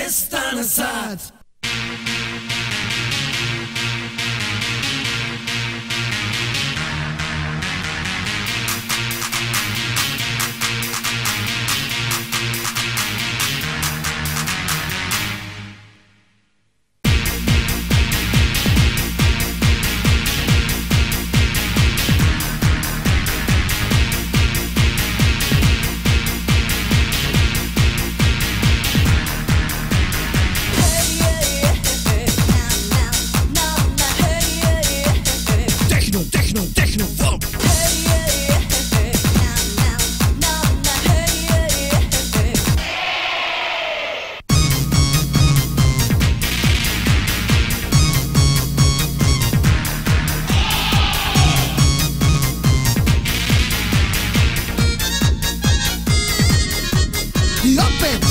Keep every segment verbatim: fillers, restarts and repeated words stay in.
dvesta na sat. I opet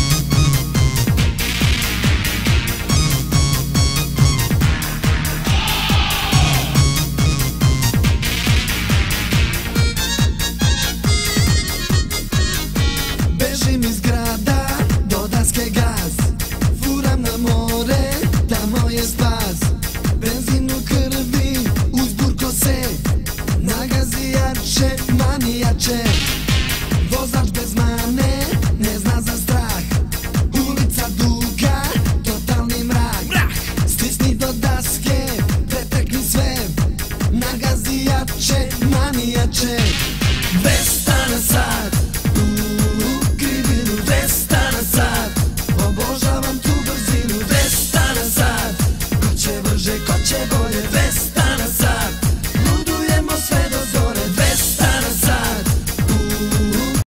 bežim iz grada do daske gaz, furam na more, tamo je spas. Benzin u krvi, uzburko se, nagazi jače, mani jače. Vozač bez mane, ne zna za strah, ulica duga, totalni mrak. Stisni do daske, pretekni sve, nagazi jače, mani jače.